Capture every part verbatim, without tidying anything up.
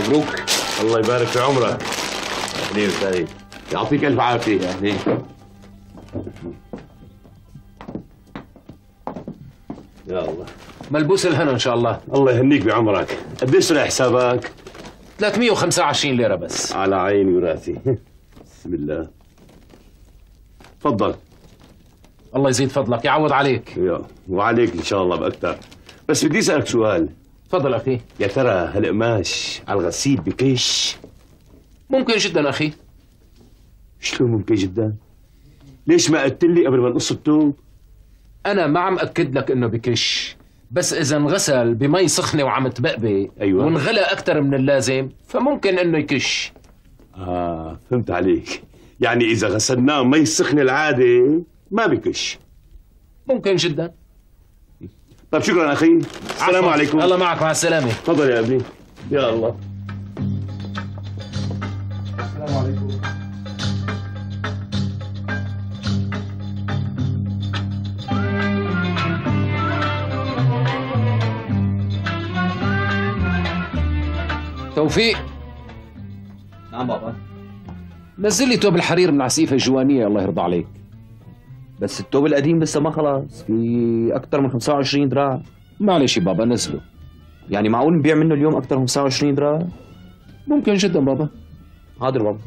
مبروك. الله يبارك في عمرك. اهلين وسهلين، يعطيك الف عافيه. اهلين. يا الله، ملبوس الهنا ان شاء الله. الله يهنيك بعمرك. قديش طلع حسابك؟ ثلاثمية وخمسة وعشرين ليرة بس. على عيني وراسي. بسم الله. تفضل. الله يزيد فضلك، يعوض عليك. يا وعليك ان شاء الله باكثر. بس بدي اسالك سؤال. تفضل اخي. يا ترى هالقماش على الغسيل بكش؟ ممكن جدا اخي. شلون ممكن جدا؟ ليش ما قلت لي قبل ما نقص الثوب؟ انا ما عم اكد لك انه بكش، بس اذا انغسل بمي سخنه وعم تبقبق أيوة. وانغلى اكثر من اللازم فممكن انه يكش. اه فهمت عليك، يعني اذا غسلناه مي سخنه العاده ما بكش. ممكن جدا. طيب شكرا اخي. السلام عليكم. الله معك، مع السلامه. تفضل يا ابني. يا الله. السلام عليكم. توفيق. نعم بابا. نزل لي توب الحرير من عسيفه الجوانيه الله يرضى عليك. بس التوب القديم لسه ما خلص، في اكثر من خمسة وعشرين دراع. معلش بابا نزله. يعني معقول نبيع منه اليوم اكثر من خمسة وعشرين دراع؟ ممكن جدا بابا. حاضر بابا.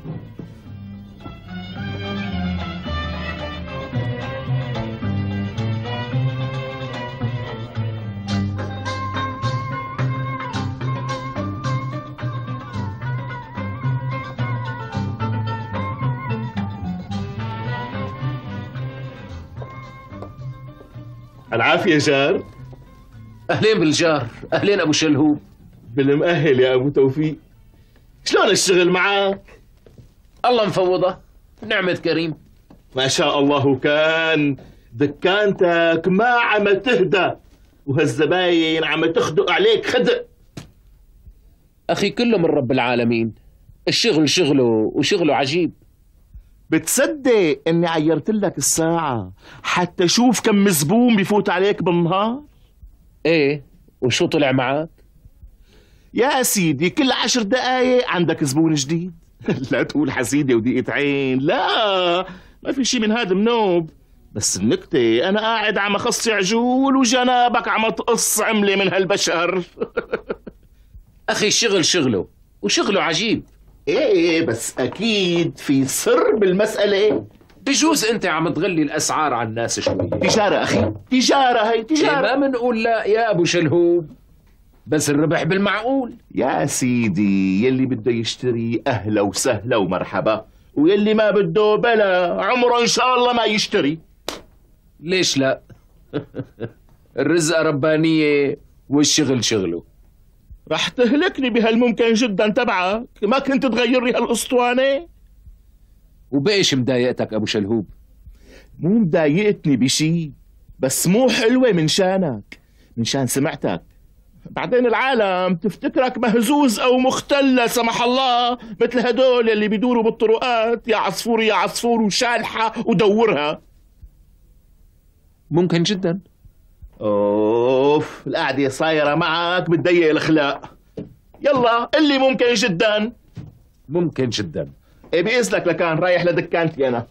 العافيه جار. اهلين بالجار، اهلين ابو شلهوب. بالمؤهل يا ابو توفيق. شلون الشغل معك؟ الله مفوضه، نعمة كريم. ما شاء الله. كان دكانتك ما عم تهدى، وهالزباين عم تخدق عليك خدق. اخي كله من رب العالمين، الشغل شغله وشغله عجيب. بتصدق اني عيرت لك الساعة حتى شوف كم زبون بفوت عليك بالنهار؟ ايه، وشو طلع معك؟ يا سيدي كل عشر دقايق عندك زبون جديد. لا تقول حسيدة ودقيقة عين، لا ما في شي من هذا منوب. بس النكتة أنا قاعد عم أخص عجول وجنابك عم تقص عملة من هالبشر. اخي الشغل شغله وشغله عجيب. ايه بس اكيد في سر بالمسألة. بجوز انت عم تغلي الاسعار على الناس شوي. تجارة اخي، تجارة هي تجارة. إيه ما بنقول لا يا ابو شلهوب، بس الربح بالمعقول. يا سيدي يلي بده يشتري اهلا وسهلا ومرحبا، ويلي ما بده بلا عمره ان شاء الله ما يشتري. ليش لا؟ الرزقة ربانية والشغل شغله. رح تهلكني بهالممكن جدا تبعك، ما كنت تغير لي هالاسطوانة؟ وبايش مضايقتك ابو شلهوب؟ مو مضايقتني بشي، بس مو حلوة من شانك، من شان سمعتك. بعدين العالم تفتكرك مهزوز او مختل لا سمح الله، مثل هدول اللي بيدوروا بالطرقات يا عصفور يا عصفور وشالحة ودورها. ممكن جدا. اوف القعدة صايرة معك بتضيق الاخلاق. يلا اللي ممكن جدا. ممكن جدا. ايه بإذنك لكان رايح لدكانتي انا.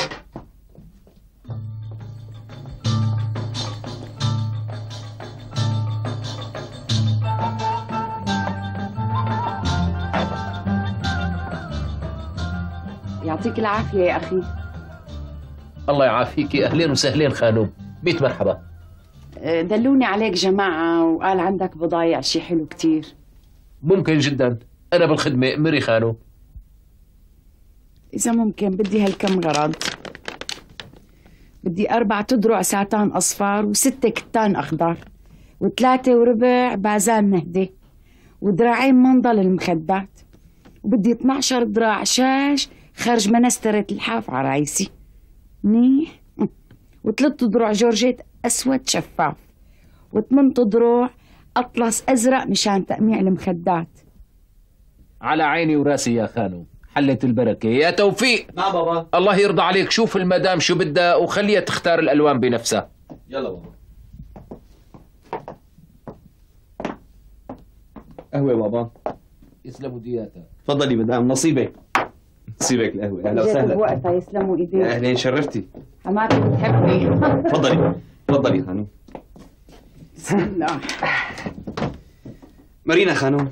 يعطيك العافية يا أخي. الله يعافيكي. أهلين وسهلين خانوم، ميت مرحبا. دلوني عليك جماعة وقال عندك بضايع شي حلو كتير. ممكن جدا، أنا بالخدمة. مري خانوم. إذا ممكن بدي هالكم غرض. بدي أربع تدرع ساتان أصفر وستة كتان أخضر وثلاثة وربع بازان نهدي ودراعين منضل المخدات، وبدي اثنعش دراع شاش خرج منسترة الحاف عرايسي منيح، وثلاث ضروع جورجيت أسود شفاف، وثمان ضروع أطلس أزرق مشان تأميع المخدات. على عيني وراسي يا خانوم، حلت البركة. يا توفيق. نعم بابا. الله يرضى عليك، شوف المدام شو بدها وخليها تختار الألوان بنفسها. يلا بابا. قهوة بابا. يسلموا دياتك. تفضلي مدام، نصيبك نصيبك القهوه. اهلا جيت وسهلا. بوقتها، يسلموا ايديك. يا اهلين، شرفتي. حماتي بتحبني. تفضلي تفضلي خانم. بسم الله. مارينا خانم.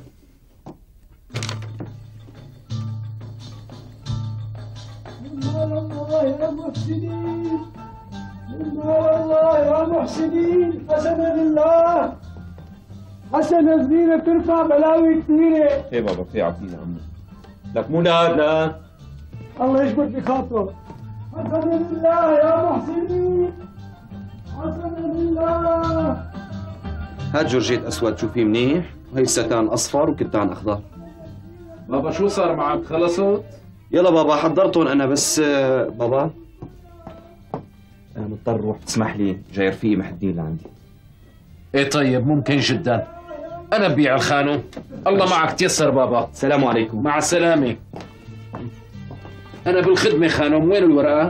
الله يا محسنين، الله يا محسنين، حسنا لله، حسنا كبيرة ترفع بلاوي كثيرة. ايه بابا في عطينا عمي. لك مو لا لا. الله يجبر بخاطره. حسنا لله يا محسنين، حسنا لله. هات جورجيت اسود شوفيه منيح، وهي ستان اصفر وكتان اخضر. بابا شو صار معك، خلصت؟ يلا بابا حضرتهم انا بس. آه، بابا انا مضطر اروح، تسمح لي جاي رفيقي محدين لعندي. ايه طيب ممكن جدا. انا ببيع الخانو. الله معك تيسر بابا. السلام عليكم. مع السلامة. انا بالخدمة خانم. وين الورقة؟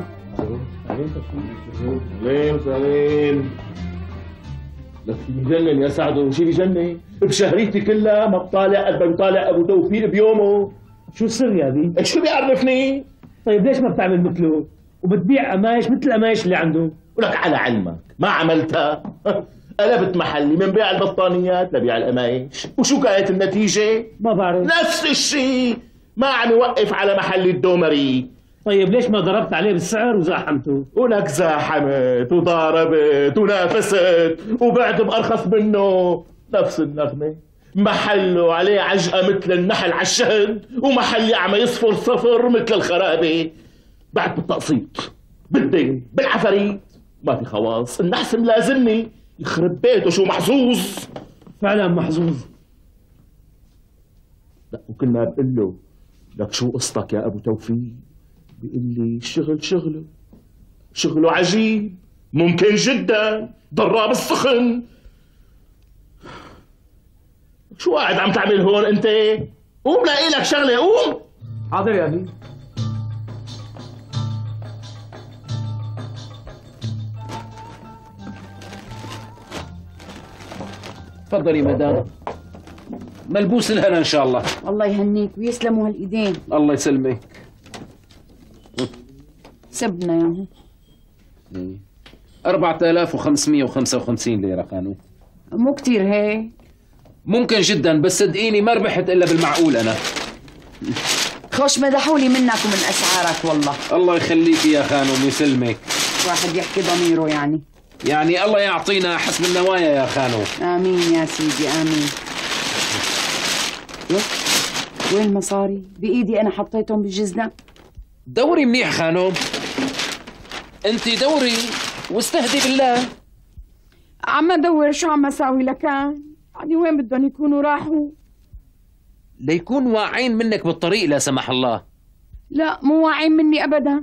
وين وين؟ لك بجنن يا سعدو، شي بجنن. بشهريتي كلها ما بطالع قد ما بطالع ابو توفيق بيومه. شو السر يا بي؟ شو بيعرفني؟ طيب ليش ما بتعمل مثله؟ وبتبيع قمايش مثل القمايش اللي عنده؟ ولك على علمك ما عملتها. قلبت محلي من بيع البطانيات لبيع القمايش، وشو كانت النتيجة؟ ما بعرف. نفس الشيء، ما عم يوقف على محل الدومري. طيب ليش ما ضربت عليه بالسعر وزاحمته؟ ولك زاحمت وضاربت ونافست وبعت بأرخص منه. نفس النغمة، محله عليه عجقة مثل النحل على الشهد، ومحلي عم يصفر صفر مثل الخرابة. بعد بالتقسيط، بالدين، بالعفاريت، ما في خواص. النحس ملازمني، يخرب بيته شو محظوظ. فعلا محظوظ. لا وكنا بقول له لك شو قصتك يا ابو توفيق؟ بيقول لي الشغل شغله، شغله عجيب ممكن جدا، ضراب السخن. شو قاعد عم تعمل هون انت؟ قوم لاقي لك شغله، قوم. حاضر يا بي. تفضلي مدام. ملبوس الهنا ان شاء الله. الله يهنيك ويسلموا هالايدين. الله يسلمك. سبنا ياهو. أربعة آلاف وخمسمية وخمسة وخمسين ليرة خانو. مو كتير هيك؟ ممكن جدا، بس صدقيني ما ربحت الا بالمعقول انا. خوش مدحولي منك ومن اسعارك والله. الله يخليكي يا خانم ويسلمك. واحد يحكي ضميره يعني. يعني الله يعطينا حسب النوايا يا خانو. امين يا سيدي امين. وين المصاري؟ بايدي انا حطيتهم بالجزنة. دوري منيح خانم، انت دوري واستهدي بالله. عم ادور، شو عم اساوي لكان؟ يعني وين بدهم يكونوا راحوا؟ ليكون واعين منك بالطريق لا سمح الله. لا مو واعين مني ابدا.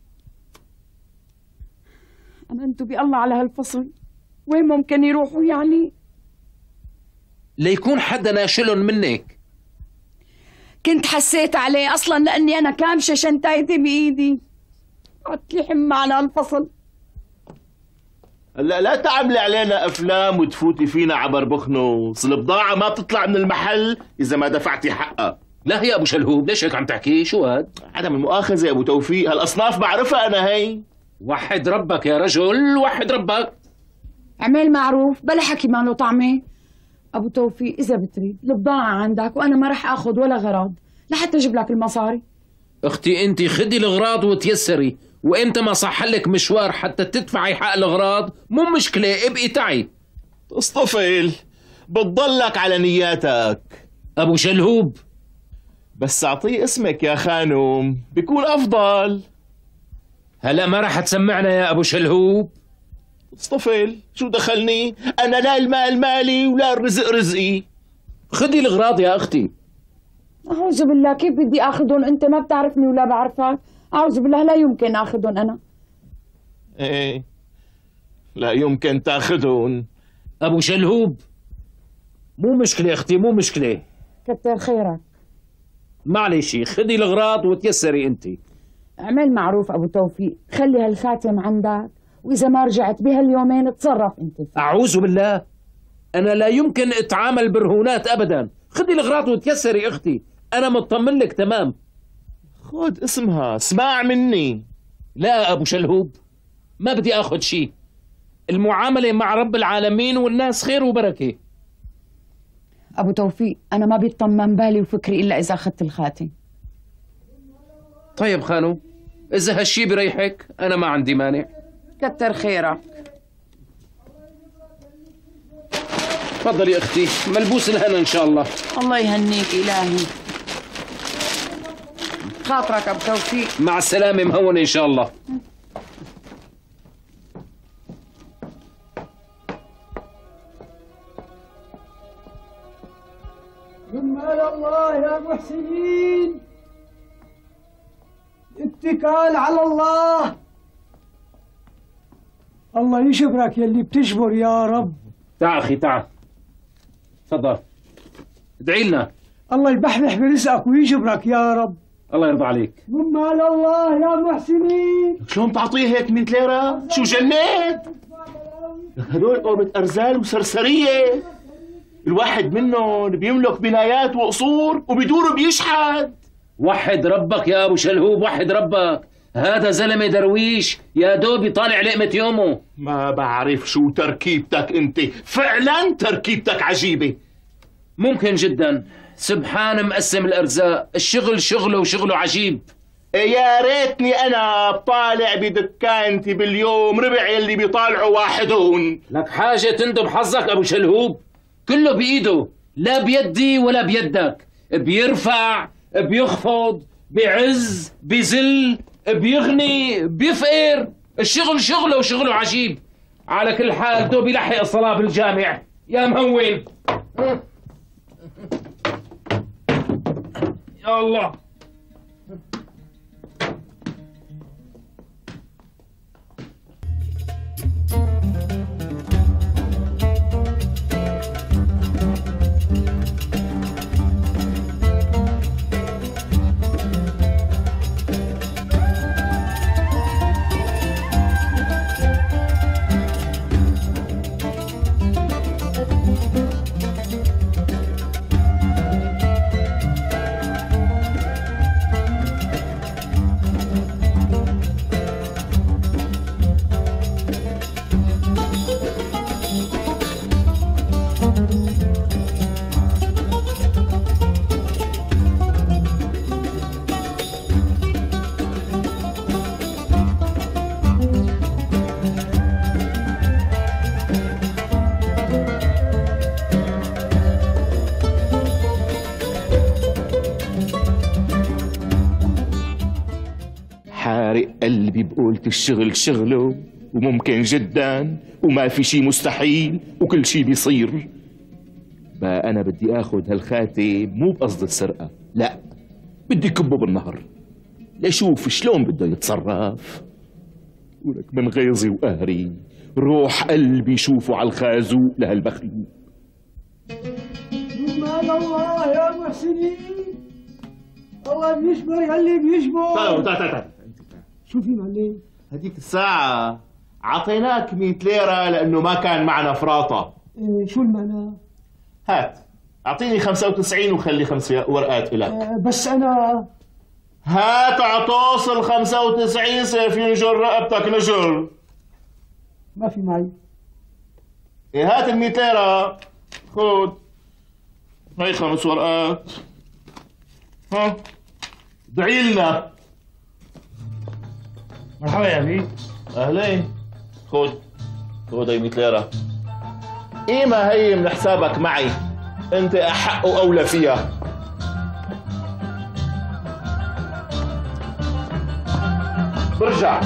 امنت بالله على هالفصل، وين ممكن يروحوا يعني؟ ليكون حدا ناشلن منك. كنت حسيت عليه اصلا لاني انا كامشه شنطايتي بايدي. قعدت لي حمى على هالفصل. هلا لا تعملي علينا افلام وتفوتي فينا عبر بخنوص. البضاعه ما بتطلع من المحل اذا ما دفعتي حقها. لا يا ابو شلهوب، ليش هيك عم تحكي؟ شو هاد؟ عدم المؤاخذه يا ابو توفيق، هالاصناف بعرفها انا. هي وحد ربك يا رجل، وحد ربك. اعمل معروف، بلا حكي ما له طعمه. ابو توفيق اذا بتريد البضاعه عندك وانا ما رح اخذ ولا غراض لحتى اجيب لك المصاري. اختي انت خدي الاغراض وتيسري، وامتى ما صح لك مشوار حتى تدفعي حق الاغراض مو مشكله، ابقي تعي. اصطفل، بتضلك على نياتك. ابو شلهوب بس اعطيه اسمك يا خانم بيكون افضل. هلا ما راح تسمعنا يا ابو شلهوب. اصطفل، شو دخلني؟ انا لا المال مالي ولا الرزق رزقي. خدي الاغراض يا اختي. اعوذ بالله، كيف بدي اخذهم؟ انت ما بتعرفني ولا بعرفك. اعوذ بالله، لا يمكن اخذهم انا. ايه لا يمكن تاخذهم. ابو شلهوب مو مشكله اختي، مو مشكله. كتر خيرك. معلش خدي الاغراض وتيسري انت. اعمل معروف ابو توفيق، خلي هالخاتم عندك، واذا ما رجعت بهاليومين تصرف انت. اعوذ بالله، انا لا يمكن اتعامل برهونات ابدا، خدي الغراض وتيسري اختي، انا مطمن لك تمام. خد اسمها، اسمع مني. لا ابو شلهوب، ما بدي اخذ شيء، المعاملة مع رب العالمين والناس خير وبركة. ابو توفيق انا ما بيطمن بالي وفكري الا اذا اخذت الخاتم. طيب خانو، اذا هالشي بريحك انا ما عندي مانع. كتر خيرك. تفضلي اختي، ملبوس الهنا ان شاء الله. الله يهنيك الهي. خاطرك ابو توفيق. مع السلامة مهون ان شاء الله. جمال الله يا محسنين، اتكال على الله. الله يشكرك يلي بتجبر يا رب. تعال اخي تعال، تفضل ادعي لنا. الله يبحبح برزقك ويجبرك يا رب. الله يرضى عليك. جمال الله يا محسنين. شلون تعطيه هيك مية ليرة؟ شو جنيت؟ هدول قومة أرزال وسرسرية، الواحد منهم بيملك بنايات وقصور وبدوره بيشحد. وحد ربك يا ابو شلهوب، وحد ربك، هذا زلمة درويش يا دوب يطالع لقمة يومه. ما بعرف شو تركيبتك انت، فعلا تركيبتك عجيبة. ممكن جدا، سبحان مقسم الارزاق، الشغل شغله وشغله عجيب. يا ريتني انا بطالع بدكانتي باليوم ربع يلي بيطالعوا واحدون. لك حاجة تندب حظك ابو شلهوب، كله بايده، لا بيدي ولا بيدك، بيرفع بيخفض، بيعز بيزل، بيغني بيفقر، الشغل شغله وشغله عجيب. على كل حال دوب يلحق الصلاة بالجامع يا مهون. يا الله. حارق قلبي بقولت الشغل شغله وممكن جدا وما في شي مستحيل وكل شي بيصير. بقى أنا بدي آخذ هالخاتم مو بقصد السرقة، لا، بدي كبه بالنهر لأشوف شلون بده يتصرف. ولك من غيظي وقهري روح قلبي شوفوا على الخازوق لهالمخلوق. جمال الله يا محسنين، الله بيجبر يلي بيجبر. تعال تعال تعال، شو في معلم؟ هديك الساعة عطيناك مية ليرة لأنه ما كان معنا فراطة. إيه شو المعنى؟ هات أعطيني خمسة وتسعين وخلي خمس ورقات إلك. إيه بس أنا هات عطوس ال خمسة وتسعين سيف ينجر رقبتك نجر. ما في معي. إيه هات ال مية ليرة، خذ هاي خمس ورقات. ها ادعي لنا. مرحبا يا أبي. أهلين، خذ خذ هاي مية ليرة. قيمة هي من حسابك معي، أنت أحق وأولى فيها. برجع.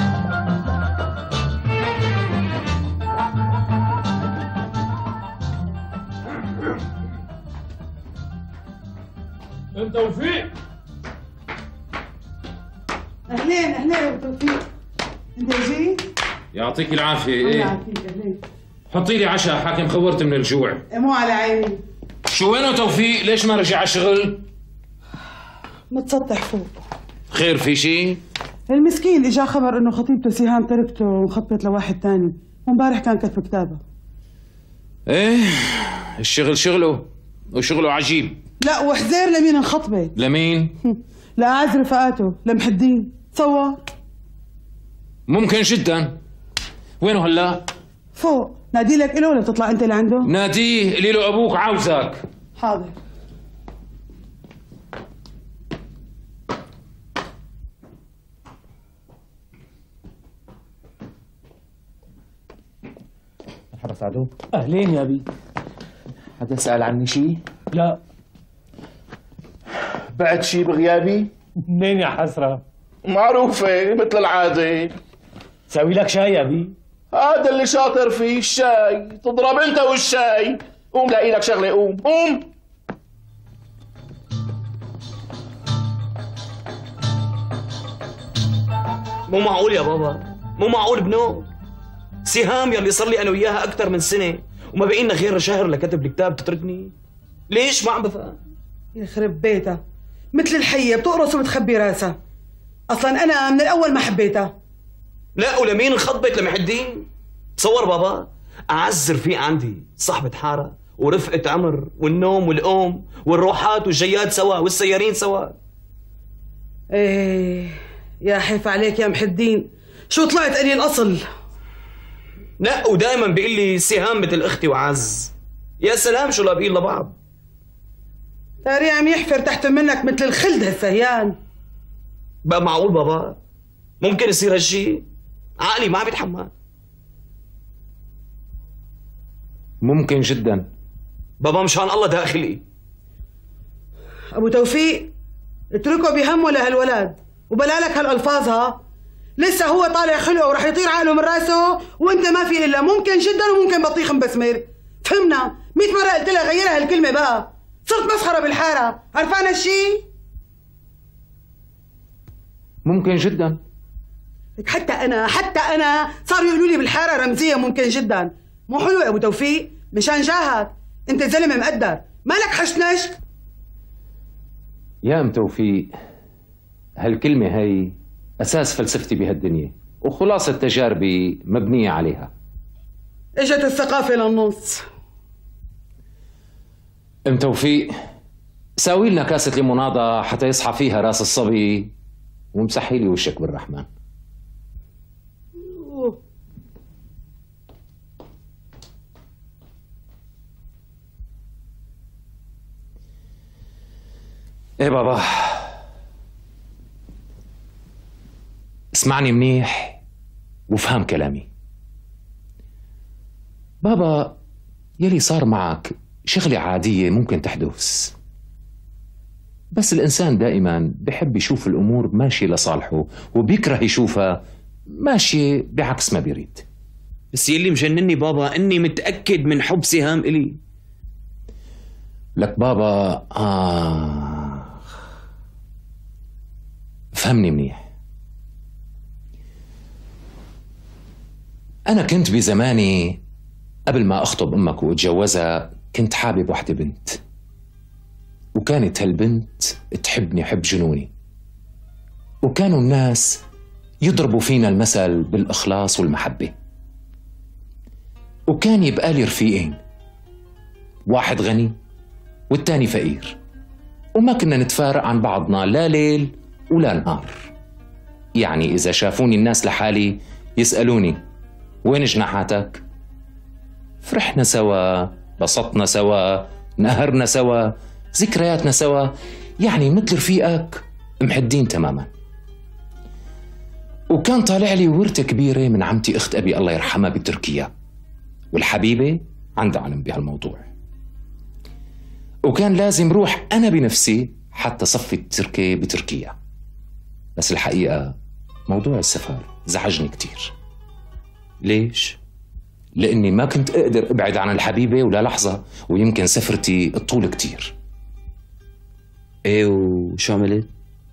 انت توفيق. اهلين اهلين يا ابو توفيق، انت جيت؟ يعطيك العافية. الله ايه يعافيك. اهلين. حطي لي عشاء حاكم، خورت من الجوع. مو على عيني. شو وينه توفيق؟ ليش ما رجع على الشغل؟ متسطح فوق. خير في شيء؟ المسكين اجا خبر انه خطيبته سيهان تركته وخطبت لواحد تاني، وامبارح كان كتب كتابه. ايه الشغل شغله وشغله عجيب. لا وحزير لمين انخطبت؟ لمين؟ لأعز رفقاته لمح الدين. تصور ممكن جدا. وينه هلا؟ فوق. نادي لك إله ولا بتطلع أنت لعنده؟ ناديه، قولي له أبوك عاوزك. حاضر. مرحبا سعدو. أهلين يا بي. حدا سأل عني شي؟ لا. بعد شي بغيابي؟ منين يا حسرة؟ معروفة مثل العادة. سوي لك شاي يا بي. هذا اللي شاطر فيه الشاي. تضرب انت والشاي. قوم لاقي لك شغلة. قوم قوم. مو معقول يا بابا، مو معقول بنو. سهام يلي صار لي انا وياها اكثر من سنه وما بقي لنا غير شهر لكتب الكتاب تتركني. ليش؟ ما عم بفهم. يخرب بيتها مثل الحية بتقرص وبتخبي راسها. أصلا أنا من الأول ما حبيتها. لا ولمين انخطبت؟ لمح الدين. تصور بابا، أعز رفيق عندي صاحبة حارة ورفقة عمر والنوم والقوم والروحات والجيات سوا والسيارين سوا. ايه يا حيف عليك يا محي الدين، شو طلعت قليل اصل. لا ودائما بيقول لي سهام مثل اختي وعز. يا سلام شو لابقين لبعض. تاري عم يحفر تحت منك مثل الخلد هالسهيان. بقى معقول بابا؟ ممكن يصير هالشي؟ عقلي ما عم يتحمل. ممكن جدا بابا مشان الله داخلي. ابو توفيق اتركه بهم ولا هالولد وبلا لك هالالفاظ. ها لسه هو طالع خلقه ورح يطير عقله من راسه وانت ما في الا ممكن جدا وممكن بطيخ مبسمر. فهمنا مية مره قلت لها غيرها هالكلمه. بقى صرت مسخره بالحاره. عرفان هالشي؟ ممكن جدا. حتى انا حتى انا صاروا يقولوا لي بالحاره رمزيه ممكن جدا. مو حلو يا ابو توفيق؟ مشان جاهك انت زلمه مقدر، مالك حشنشت. يا ام توفيق، هالكلمة هي أساس فلسفتي بهالدنيا وخلاصة تجاربي مبنية عليها. اجت الثقافة للنص. ام توفيق، ساوي لنا كاسة ليموناضة حتى يصحى فيها راس الصبي ومسحي لي وشك بالرحمن. ايه بابا، اسمعني منيح وفهم كلامي. بابا، يلي صار معك شغلة عادية ممكن تحدث، بس الإنسان دائما بحب يشوف الأمور ماشية لصالحه وبيكره يشوفها ماشية بعكس ما بيريد. بس يلي مجنني بابا اني متأكد من حب سهام إلي. لك بابا، آه فهمني منيح. أنا كنت بزماني قبل ما أخطب أمك وأتجوزها كنت حابب وحدة بنت، وكانت هالبنت تحبني حب جنوني، وكانوا الناس يضربوا فينا المثل بالإخلاص والمحبة. وكان يبقى لي رفيقين، واحد غني والتاني فقير، وما كنا نتفارق عن بعضنا لا ليل ولا نهار. يعني إذا شافوني الناس لحالي يسألوني وين جناحاتك؟ فرحنا سوا، بسطنا سوا، نهرنا سوا، ذكرياتنا سوا، يعني مثل رفيقك محدين تماما. وكان طالع لي ورثة كبيرة من عمتي أخت أبي الله يرحمها بتركيا، والحبيبة عندها علم بهالموضوع، وكان لازم روح أنا بنفسي حتى صفي التركة بتركيا. بس الحقيقة موضوع السفر زعجني كتير. ليش؟ لأني ما كنت أقدر أبعد عن الحبيبة ولا لحظة، ويمكن سفرتي الطول كتير. ايه وشو عملت؟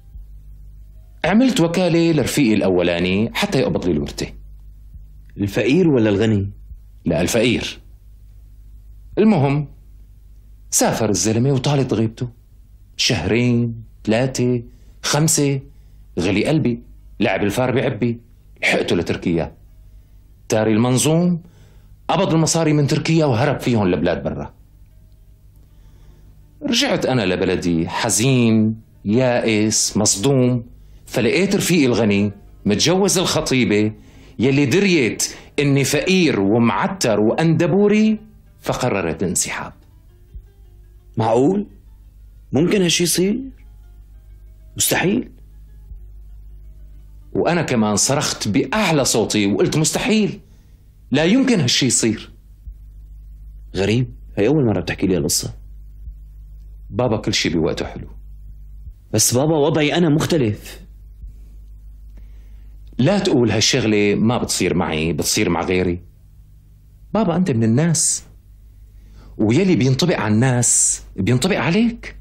عملت وكالة لرفيقي الأولاني حتى يقبض لي الورثة. الفقير ولا الغني؟ لا، الفقير. المهم سافر الزلمة وطالت غيبته شهرين ثلاثة خمسة، غلي قلبي، لعب الفار بعبي، لحقته لتركيا. تاري المنظوم، قبض المصاري من تركيا وهرب فيهم لبلاد برا. رجعت أنا لبلدي حزين يائس مصدوم، فلقيت رفيقي الغني متجوز الخطيبة يلي دريت إني فقير ومعتر وأندبوري، فقررت الانسحاب. معقول؟ ممكن هالشي يصير؟ مستحيل. وأنا كمان صرخت بأعلى صوتي وقلت مستحيل، لا يمكن هالشي يصير. غريب، هي أول مرة بتحكي لي القصة. بابا كل شي بوقته حلو. بس بابا وضعي أنا مختلف. لا تقول هالشغلة ما بتصير معي، بتصير مع غيري. بابا أنت من الناس، ويلي بينطبق على الناس بينطبق عليك.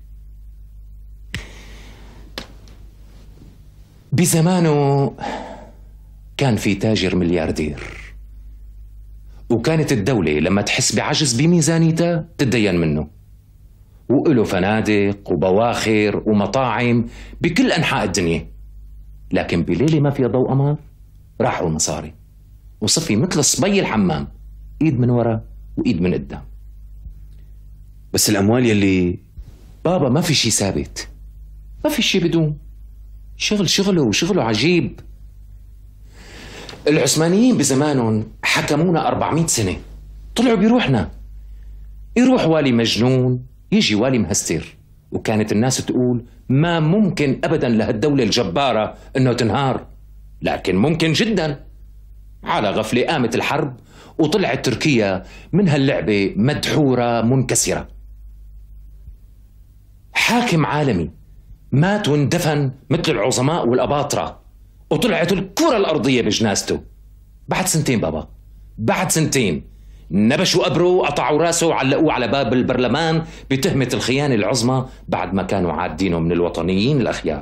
بزمانه كان في تاجر ملياردير، وكانت الدولة لما تحس بعجز بميزانيتها تتدين منه، وإله فنادق وبواخر ومطاعم بكل أنحاء الدنيا. لكن بليلة ما فيها ضوء قمر راحوا المصاري، وصفي مثل صبي الحمام، إيد من ورا وإيد من قدام. بس الأموال يلي بابا ما في شي ثابت، ما في شي بدون شغل. شغله وشغله عجيب. العثمانيين بزمانهم حكمونا أربعمئة سنة، طلعوا بيروحنا، يروح والي مجنون يجي والي مهستر، وكانت الناس تقول ما ممكن أبدا لهالدولة الجبارة إنه تنهار، لكن ممكن جدا. على غفلة قامت الحرب وطلعت تركيا من هاللعبة مدحورة منكسرة. حاكم عالمي مات واندفن مثل العظماء والأباطرة، وطلعت الكرة الأرضية بجنازته. بعد سنتين بابا، بعد سنتين نبشوا قبره وقطعوا راسه وعلقوه على باب البرلمان بتهمة الخيانة العظمى، بعد ما كانوا عادينه من الوطنيين الأخيار.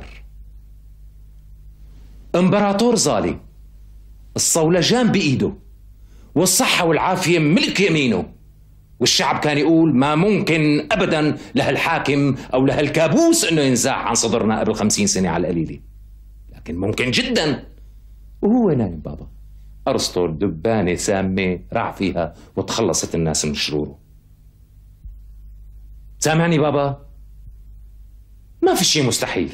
امبراطور ظالم، الصولجان بإيده والصحة والعافية ملك يمينه، والشعب كان يقول ما ممكن أبدا لهالحاكم أو لهالكابوس إنه ينزاح عن صدرنا قبل خمسين سنة على القليلة، لكن ممكن جدا. وهو نايم بابا، أرسطو دبانة سامة راح فيها وتخلصت الناس من شروره. سامعني بابا، ما في شيء مستحيل.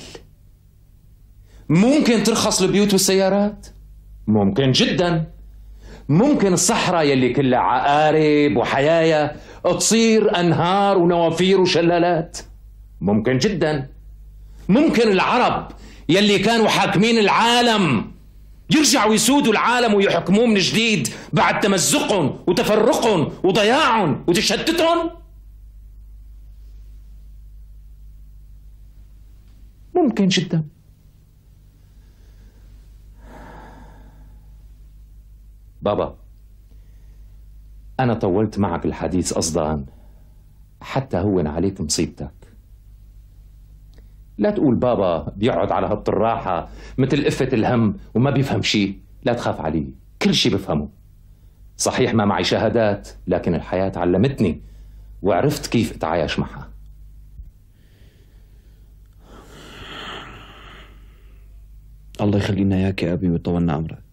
ممكن ترخص البيوت والسيارات، ممكن جدا. ممكن الصحراء يلي كلها عقارب وحيايا تصير أنهار ونوافير وشلالات، ممكن جدا. ممكن العرب يلي كانوا حاكمين العالم يرجعوا يسودوا العالم ويحكموه من جديد بعد تمزقهم وتفرقهم وضياعهم وتشتتهم. ممكن جدا. بابا أنا طولت معك الحديث قصدا حتى هون عليك مصيبتك. لا تقول بابا بيقعد على هالطراحة مثل قفة الهم وما بيفهم شيء. لا تخاف عليه، كل شيء بفهمه. صحيح ما معي شهادات، لكن الحياة علمتني وعرفت كيف اتعايش معها. الله يخلينا اياك يا ابي ويطولنا عمرك.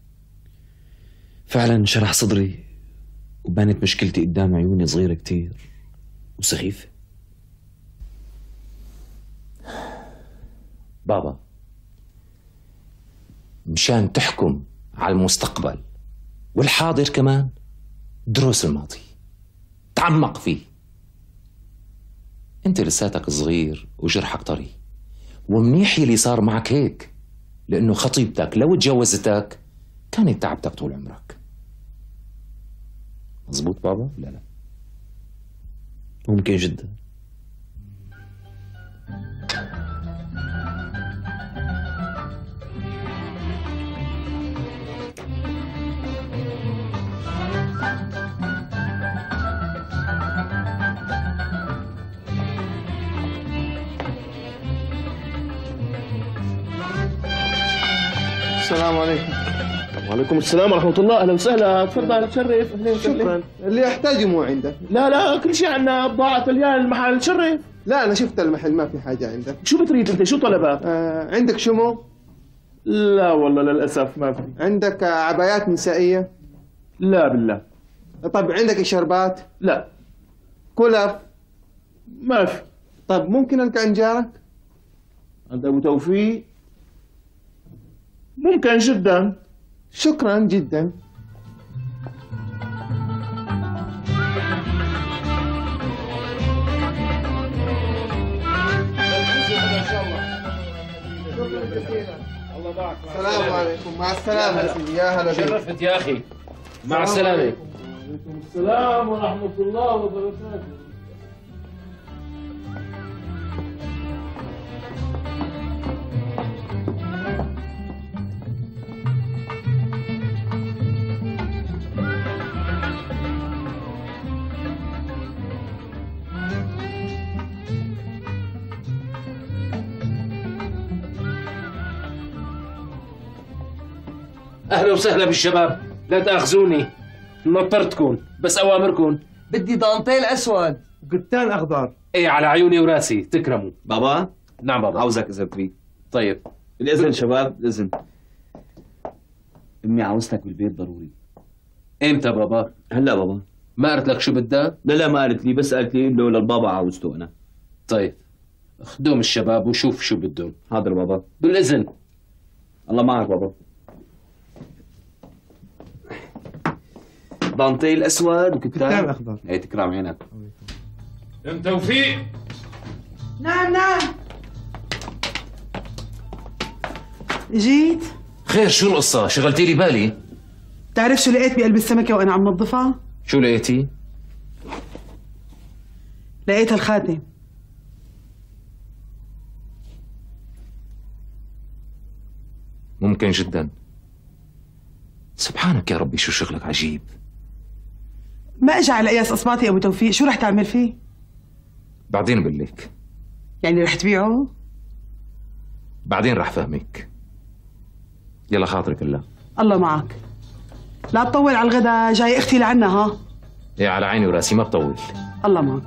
فعلا شرح صدري وبانت مشكلتي قدام عيوني صغيرة كتير وسخيفة. بابا مشان تحكم على المستقبل والحاضر كمان، دروس الماضي تعمق فيه. انت لساتك صغير وجرحك طري، ومنيح يلي صار معك هيك، لانه خطيبتك لو تجوزتك كانت تعبتك طول عمرك. مزبوط بابا؟ لا لا ممكن جدا. السلام عليكم. وعليكم السلام ورحمة الله. أهلا وسهلا، تفضل تشرف. أهلا وسهلا. شكرا. اللي يحتاجه مو عندك. لا لا كل شيء عندنا، بضاعة مليان المحل، تشرف. لا أنا شفت المحل ما في حاجة عندك. شو بتريد أنت؟ شو طلبك؟ آه عندك شمو؟ لا والله للأسف ما في. عندك آه، عبايات نسائية؟ لا بالله. طب عندك إشاربات؟ لا كولر؟ ما في. طيب ممكن ألقى إنجارك؟ أنت أبو توفيق؟ ممكن جدا. شكرا جدا. السلام عليكم. مع السلامة يا سيدي. يا هلا بك. شرفت يا أخي. مع السلامة. وعليكم السلام ورحمة الله وبركاته. أهلا وسهلا بالشباب، لا تأخذوني نطرتكم، بس أوامركم. بدي دانتيل أسود وكتان أخضر. إيه على عيوني وراسي، تكرموا. بابا نعم بابا. عاوزك إذا بتريد. طيب الإذن شباب، الإذن. أمي عاوزتك بالبيت ضروري. إمتى بابا؟ هلا بابا. ما قلت لك شو بدها؟ لا لا ما قالت لي، بس قالت لي لو للبابا عاوزته أنا. طيب خدوم الشباب وشوف شو بدهم. حاضر بابا. بالإذن. الله معك بابا. دانتيل أسود وكتان كتان أخضر. إيه تكرم عينك. أم توفيق. نعم نعم. جيت. خير شو القصة؟ شغلتي لي بالي. بتعرف شو لقيت بقلب السمكة وأنا عم نظفها؟ شو لقيتي؟ لقيت الخاتم. ممكن جدا. سبحانك يا ربي شو شغلك عجيب. ما اجى على قياس اصبعتي يا ابو توفيق، شو رح تعمل فيه؟ بعدين بقول لك. يعني رح تبيعه؟ بعدين رح فهمك. يلا خاطرك الله. الله معك. لا تطول على الغدا، جاي اختي لعنا ها. ايه على عيني وراسي ما بطول. الله معك.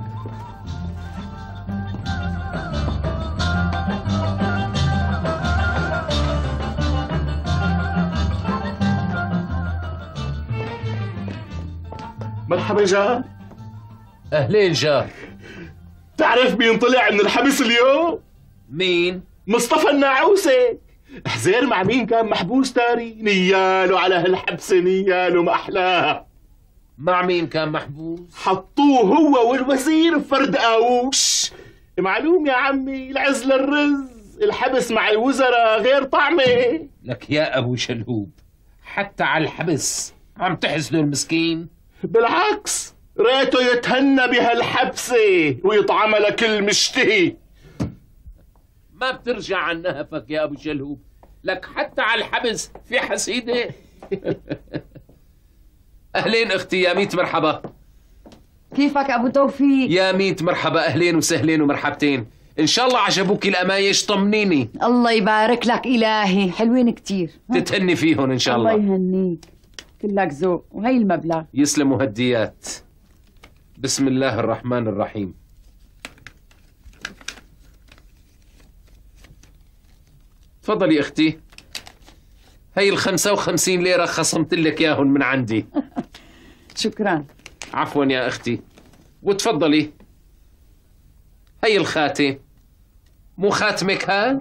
مرحبا جار. اهلين جار. تعرف مين طلع من الحبس اليوم؟ مين؟ مصطفى الناعوسي. حزير مع مين كان محبوس تاري؟ نياله على هالحبسة، نياله ما أحلاه. مع مين كان محبوس؟ حطوه هو والوزير بفرد قاووش. معلوم يا عمي، العز للرز، الحبس مع الوزراء غير طعمه. لك يا ابو شلهوب، حتى على الحبس عم تحزنوا المسكين. بالعكس، ريته يتهنى بهالحبسة ويطعمها لكل مشتهي. ما بترجع عن نهفك يا ابو شلهوب، لك حتى على الحبس في حسيدة. اهلين اختي، يا ميت مرحبا. كيفك ابو توفيق؟ يا ميت مرحبا، اهلين وسهلين ومرحبتين. ان شاء الله عجبوك الامايش، طمنيني. الله يبارك لك الهي، حلوين كتير. تتهني فيهم ان شاء الله. الله يهنيك، كلك ذوق. وهي المبلغ. يسلموا هديات. بسم الله الرحمن الرحيم. تفضلي اختي، هي الخمسة وخمسين ليرة خصمت لك ياهن من عندي. شكرا. عفوا يا اختي. وتفضلي، هي الخاتم. مو خاتمك هاد؟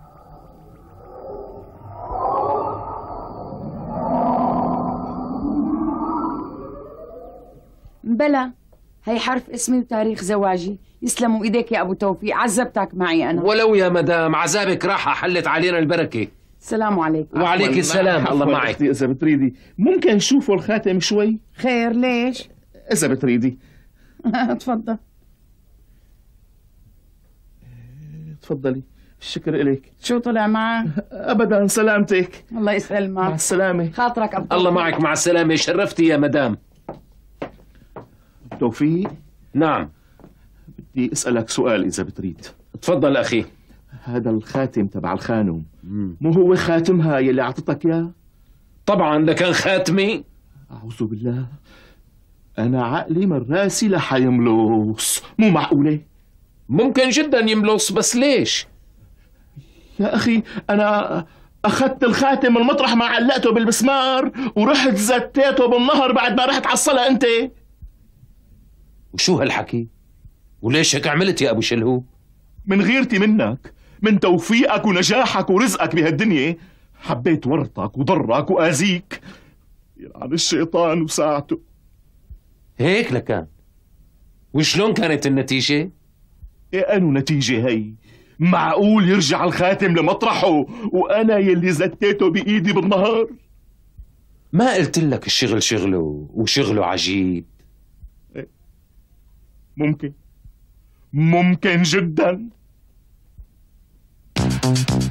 بلا، هي حرف اسمي وتاريخ زواجي. يسلموا ايديك يا ابو توفيق، عذبتك معي انا. ولو يا مدام، عذابك راحة حلت علينا البركة. السلام عليكم. وعليك السلام. الله معك. أختي إذا بتريدي ممكن نشوفوا الخاتم شوي؟ خير، ليش؟ إذا بتريدي. تفضل. تفضلي، الشكر إليك. شو طلع معك؟ أبدا، سلامتك. الله يسلمك. مع السلامة. خاطرك أبو الله توفيق. معك، مع السلامة. شرفتي يا مدام. توفيق، نعم. بدي أسألك سؤال إذا بتريد. تفضل أخي. هذا الخاتم تبع الخانم مو هو خاتمها يلي أعطتك إياه؟ طبعا ده كان خاتمي. أعوذ بالله، أنا عقلي من راسي لحيملص. مو معقولة. ممكن جدا يملص، بس ليش؟ يا أخي أنا أخذت الخاتم من مطرح ما علقته بالمسمار ورحت زتيته بالنهر بعد ما رحت عصلها أنت. وشو هالحكي؟ وليش هيك عملت يا أبو شلهوب؟ من غيرتي منك، من توفيقك ونجاحك ورزقك بهالدنيا، حبيت ورطك وضرك وآذيك. يلعن الشيطان وساعته. هيك لكان. وشلون كانت النتيجة؟ ايه انو نتيجة هي؟ معقول يرجع الخاتم لمطرحه وانا يلي زتيته بايدي بالنهار؟ ما قلت لك الشغل شغله وشغله عجيب؟ إيه. ممكن ممكن جدا.